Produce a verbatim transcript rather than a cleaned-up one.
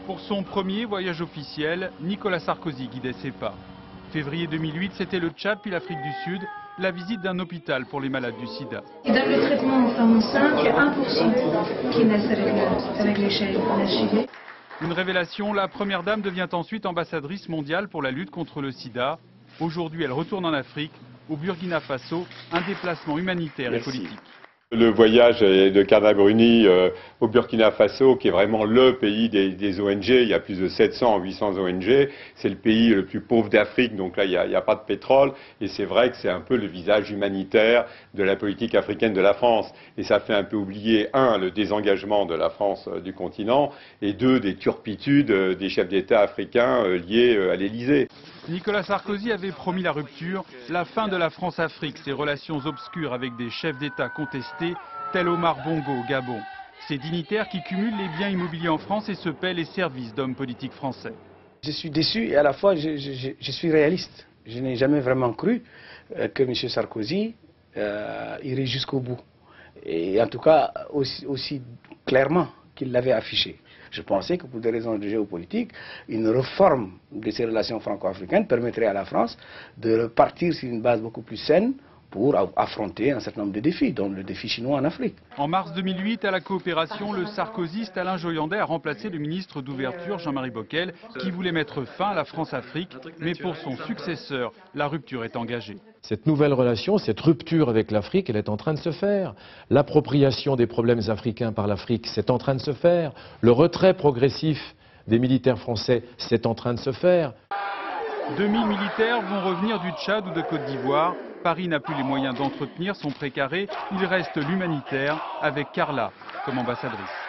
Pour son premier voyage officiel, Nicolas Sarkozy guidait ses pas. Février deux mille huit, c'était le Tchad puis l'Afrique du Sud, la visite d'un hôpital pour les malades du sida. Et dans le traitement en femmes enceintes, il y a un pour cent qui naissent avec, le, avec les H I V. Une révélation, la première dame devient ensuite ambassadrice mondiale pour la lutte contre le sida. Aujourd'hui, elle retourne en Afrique, au Burkina Faso, un déplacement humanitaire Merci. et politique. Le voyage de Carla Bruni euh, au Burkina Faso, qui est vraiment le pays des, des O N G, il y a plus de sept cents à huit cents O N G, c'est le pays le plus pauvre d'Afrique, donc là il n'y a, a pas de pétrole, et c'est vrai que c'est un peu le visage humanitaire de la politique africaine de la France. Et ça fait un peu oublier, un, le désengagement de la France euh, du continent, et deux, des turpitudes euh, des chefs d'État africains euh, liés euh, à l'Élysée. Nicolas Sarkozy avait promis la rupture, la fin de la France-Afrique, ses relations obscures avec des chefs d'État contestés, tels Omar Bongo au Gabon. Ces dignitaires qui cumulent les biens immobiliers en France et se paient les services d'hommes politiques français. Je suis déçu et à la fois je, je, je suis réaliste. Je n'ai jamais vraiment cru euh, que M. Sarkozy euh, irait jusqu'au bout. Et en tout cas aussi, aussi clairement qu'il l'avait affiché. Je pensais que pour des raisons de géopolitique, une réforme de ces relations franco-africaines permettrait à la France de repartir sur une base beaucoup plus saine pour affronter un certain nombre de défis, dont le défi chinois en Afrique. En mars deux mille huit, à la coopération, le sarkozyste Alain Joyandet a remplacé le ministre d'ouverture Jean-Marie Bockel, qui voulait mettre fin à la France-Afrique, mais pour son successeur, la rupture est engagée. Cette nouvelle relation, cette rupture avec l'Afrique, elle est en train de se faire. L'appropriation des problèmes africains par l'Afrique, c'est en train de se faire. Le retrait progressif des militaires français, c'est en train de se faire. deux mille militaires vont revenir du Tchad ou de Côte d'Ivoire. Paris n'a plus les moyens d'entretenir son précaré. Il reste l'humanitaire avec Carla comme ambassadrice.